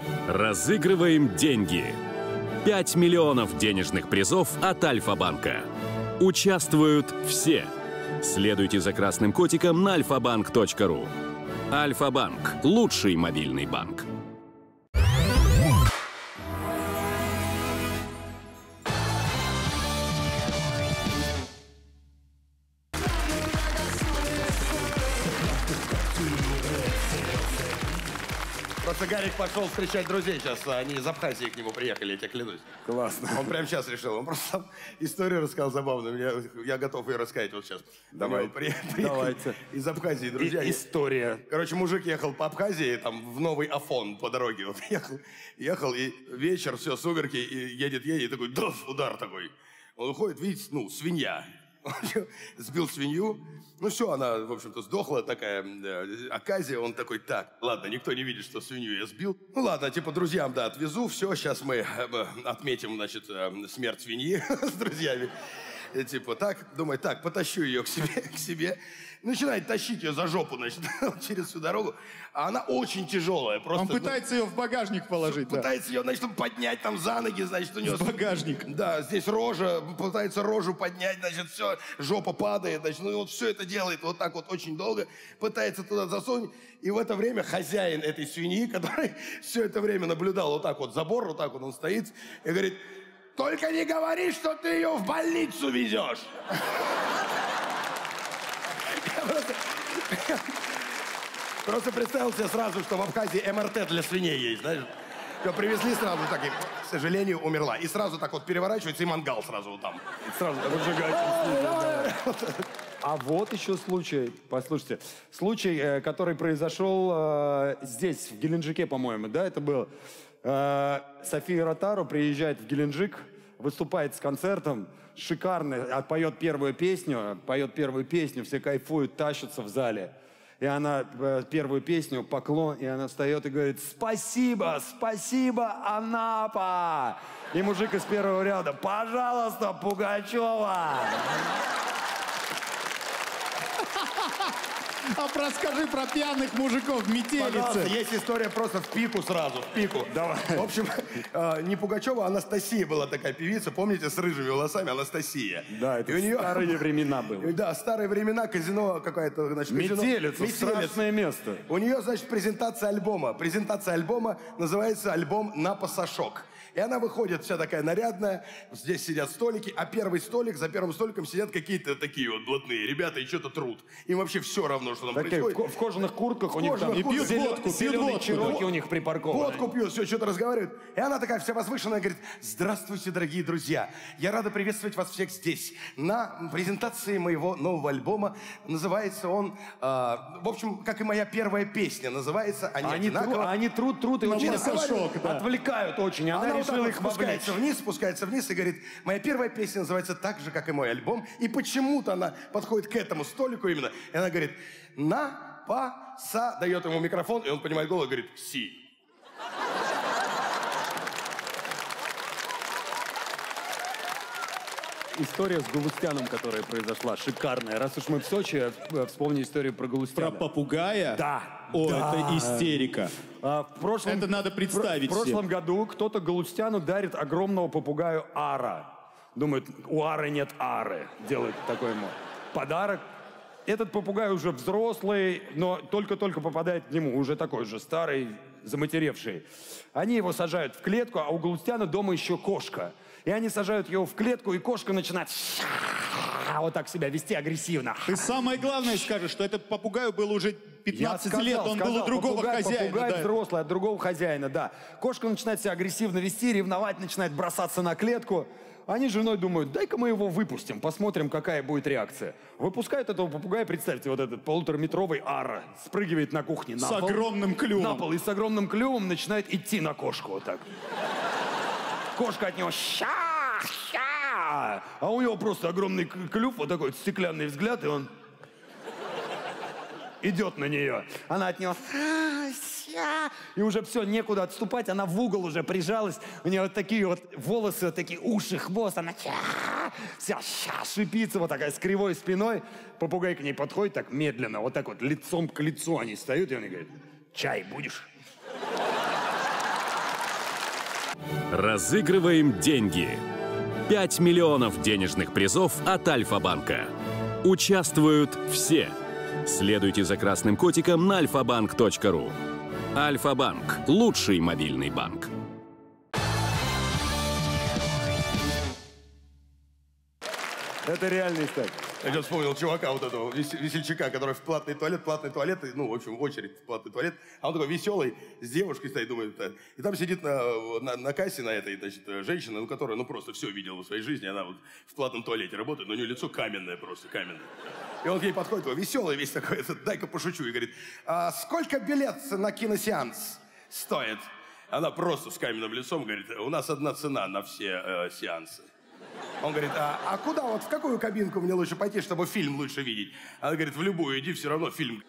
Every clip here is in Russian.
Разыгрываем деньги. 5 миллионов денежных призов от Альфа-банка. Участвуют все. Следуйте за красным котиком на alfabank.ru. Альфа-банк – лучший мобильный банк. Просто Гарик пошел встречать друзей сейчас. Они из Абхазии к нему приехали, я тебе клянусь. Классно. Он прямо сейчас решил. Он просто сам историю рассказал забавную. Я готов ее рассказать вот сейчас. Давай. Давайте. Из Абхазии, друзья. История. Короче, мужик ехал по Абхазии, там, в Новый Афон по дороге. Вот ехал, и вечер, все, сумерки, и едет, и такой, удар такой. Он уходит, видите, свинья. Сбил свинью. Ну все, она, в общем-то, сдохла, такая оказия. Он такой, так, ладно, никто не видит, что свинью я сбил. Ну ладно, типа, друзьям, да, отвезу. Все, сейчас мы отметим, значит, смерть свиньи с друзьями. И, типа, так, думаю, так, потащу ее к себе. Начинает тащить ее за жопу, значит, через всю дорогу. А она очень тяжелая. Просто, он пытается ее в багажник положить. Пытается ее, значит, поднять там за ноги, значит, у нее... В багажник. Да, здесь рожа, пытается рожу поднять, значит, все, жопа падает, значит, ну и вот все это делает вот так вот очень долго, пытается туда засунуть. И в это время хозяин этой свиньи, который все это время наблюдал вот так вот забор, вот так вот он стоит и говорит: только не говори, что ты ее в больницу везешь. Просто представил себе сразу, что в Абхазии МРТ для свиней есть, знаешь. Ее привезли сразу, так и, к сожалению, умерла. И сразу так вот переворачивается, и мангал сразу вот там. И сразу А вот еще случай, послушайте, случай, который произошел здесь, в Геленджике, по-моему, да, это был. София Ротару приезжает в Геленджик, выступает с концертом, шикарно, поет первую песню, все кайфуют, тащатся в зале. И она первую песню, поклон, и она встает и говорит: спасибо, спасибо, Анапа! И мужик из первого ряда: пожалуйста, Пугачева! А расскажи про пьяных мужиков в метелице. Пожалуйста, есть история просто в пику сразу, в пику. Давай. В общем, не Пугачева, а Анастасия была такая певица, помните, с рыжими волосами, Анастасия. Да, это старые времена было. Да, старые времена, казино какое-то, значит, казино. Метелица, страшное место. У нее, значит, презентация альбома. Презентация альбома называется альбом «На пасашок». И она выходит вся такая нарядная, здесь сидят столики, а первый столик, за первым столиком сидят какие-то такие вот блатные ребята и что-то трут. Им вообще все равно, что там происходит. В кожаных куртках у них там и пьют водку, зеленые чероки у них припаркованы. Водку пьют, все, что-то разговаривают. И она такая вся возвышенная, говорит: здравствуйте, дорогие друзья. Я рада приветствовать вас всех здесь на презентации моего нового альбома. Называется он, в общем, как и моя первая песня, называется «Они одинаково». Они трут и очень отвлекают очень. Она решила их спускается вниз и говорит: моя первая песня называется так же, как и мой альбом. И почему-то она подходит к этому столику именно. И она говорит: на, па, са, дает ему микрофон, и он поднимает голову и говорит: си. История с Галустяном, которая произошла, шикарная. Раз уж мы в Сочи, вспомни историю про Галустяна. Про попугая? Да. О, да. Это истерика. Это надо представить В прошлом году кто-то Галустяну дарит огромного попугаю Ара. Думает, у Ары нет Ары. Делает такой ему подарок. Этот попугай уже взрослый, но только-только попадает к нему. Уже такой же старый, заматеревший. Они его сажают в клетку, а у Галустяна дома еще кошка. И они сажают его в клетку, и кошка начинает вот так себя вести агрессивно. Ты самое главное скажешь, что этот попугаю было уже 15 лет, он был у другого хозяина. Попугай взрослый, от другого хозяина, да. Кошка начинает себя агрессивно вести, ревновать, начинает бросаться на клетку. Они с женой думают: дай-ка мы его выпустим, посмотрим, какая будет реакция. Выпускают этого попугая, представьте, вот этот полутораметровый Ара спрыгивает на кухне на пол. С огромным клювом. На пол и с огромным клювом начинает идти на кошку вот так. Кошка от него ща. А у него просто огромный клюв, вот такой вот стеклянный взгляд, и он идет на нее. Она от него... И уже все, некуда отступать, она в угол уже прижалась. У нее вот такие вот волосы, вот такие уши, хвост. Она вся шипится, вот такая с кривой спиной. Попугай к ней подходит так медленно, вот так вот лицом к лицу они встают, и он говорит: чай будешь? Разыгрываем деньги. 5 миллионов денежных призов от Альфа-банка. Участвуют все. Следуйте за красным котиком на alfabank.ru. Альфа-банк – лучший мобильный банк. Это реальная история. Я сейчас вспомнил чувака вот этого, весельчака, который в платный туалет, ну, в общем, очередь в платный туалет, а он такой веселый, с девушкой стоит, думает, и там сидит на кассе на этой, значит, женщина, ну, которая, ну, просто все видела в своей жизни, она вот в платном туалете работает, но у нее лицо каменное просто, каменное. И он к ней подходит, такой веселый весь такой, дай-ка пошучу, и говорит, а сколько билет на киносеанс стоит? Она просто с каменным лицом говорит, у нас одна цена на все сеансы. Он говорит, а куда, вот в какую кабинку мне лучше пойти, чтобы фильм лучше видеть? Она говорит, в любую, иди, все равно фильм.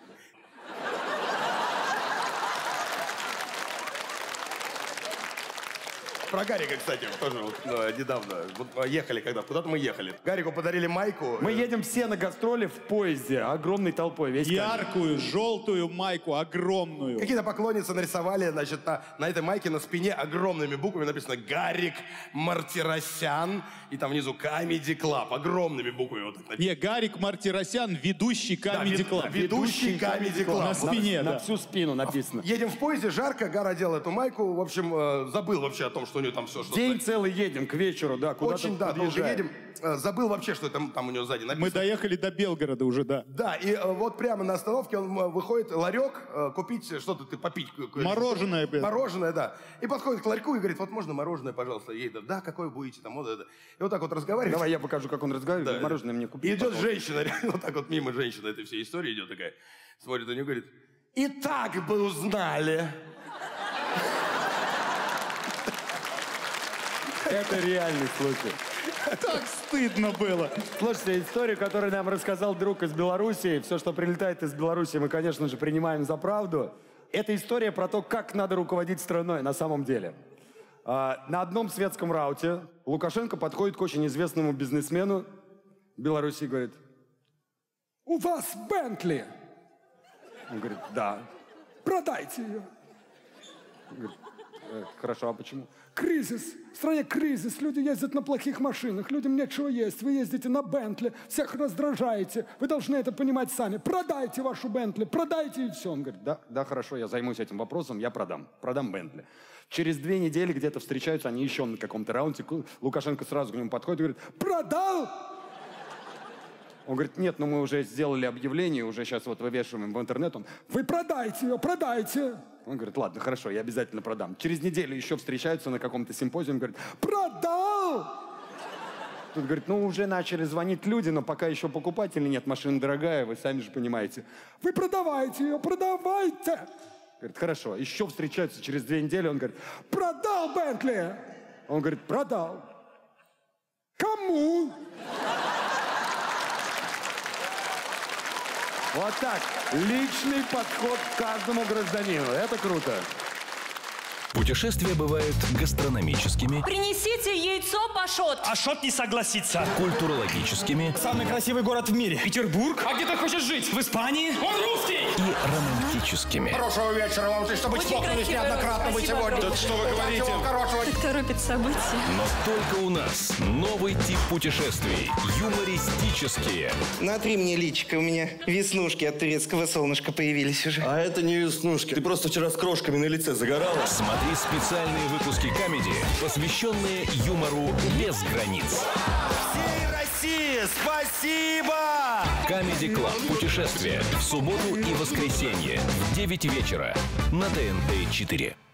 Про Гарика, кстати, тоже вот, недавно. Вот, ехали когда, куда-то мы ехали. Гарику подарили майку. Мы едем все на гастроли в поезде, огромной толпой. Весь яркую, желтую майку, огромную. Какие-то поклонницы нарисовали, значит, на этой майке на спине огромными буквами написано «Гарик Мартиросян». И там внизу «Comedy Club». Огромными буквами вот так написано. Не, Гарик Мартиросян, ведущий Comedy Club. Ведущий Comedy Club. На спине, на всю спину написано. Едем в поезде, жарко, Гара одел эту майку. В общем, забыл вообще о том, что у него там все, что... День целый едем, к вечеру, да, куда-то очень, да, долго едем. Забыл вообще, что там у него сзади написано. Мы доехали до Белгорода уже, да. Да, и вот прямо на остановке он выходит, ларек, купить что-то, попить. Мороженое, блин. Мороженое, да. И подходит к ларьку и говорит, вот можно мороженое, пожалуйста? Ей, да, какое будете, там, вот это. И вот так вот разговаривает. Давай я покажу, как он разговаривает, Да. мороженое мне купить. И идет женщина, вот так вот мимо женщины этой всей истории идет такая, смотрит на нее и говорит, и так бы узнали. Это реальный случай. Так стыдно было. Слушайте, историю, которую нам рассказал друг из Белоруссии. Все, что прилетает из Беларуси, мы, конечно же, принимаем за правду. Это история про то, как надо руководить страной на самом деле. На одном светском рауте Лукашенко подходит к очень известному бизнесмену Беларуси и говорит, у вас Бентли. Он говорит, да. Продайте ее. Он говорит, хорошо, а почему? Кризис. В стране кризис. Люди ездят на плохих машинах. Людям нечего есть. Вы ездите на Бентли. Всех раздражаете. Вы должны это понимать сами. Продайте вашу Бентли. Продайте и все. Он говорит, да, хорошо, я займусь этим вопросом. Я продам Бентли. Через 2 недели где-то встречаются они еще на каком-то раунде. Лукашенко сразу к нему подходит и говорит, продал? Он говорит, нет, мы уже сделали объявление, уже сейчас вот вывешиваем в интернет. Вы продайте ее, продайте. Он говорит, ладно, хорошо, я обязательно продам. Через неделю еще встречаются на каком-то симпозиуме, говорит, продал! Тут говорит, уже начали звонить люди, но пока еще покупателей нет, машина дорогая, вы сами же понимаете. Вы продавайте ее, продавайте! Говорит, хорошо, еще встречаются через 2 недели, он говорит, продал Бентли! Он говорит, продал. Кому? Вот так. Личный подход к каждому гражданину. Это круто. Путешествия бывают гастрономическими. Принесите яйцо пашот. Ашот не согласится. Культурологическими. Самый красивый город в мире. Петербург. А где ты хочешь жить? В Испании? Он русский. И романтическими. Хорошего вечера вам, чтобы чпокнулись неоднократно вы сегодня. Да что вы говорите? Так торопит события. Но только у нас новый тип путешествий. Юмористические. Натри мне личико, у меня веснушки от турецкого солнышка появились уже. А это не веснушки. Ты просто вчера с крошками на лице загорала. Смотри специальные выпуски «Камеди», посвященные юмору без границ. Всей России спасибо! «Камеди Клаб. Путешествие» в субботу и воскресенье в 9 вечера на ТНТ-4.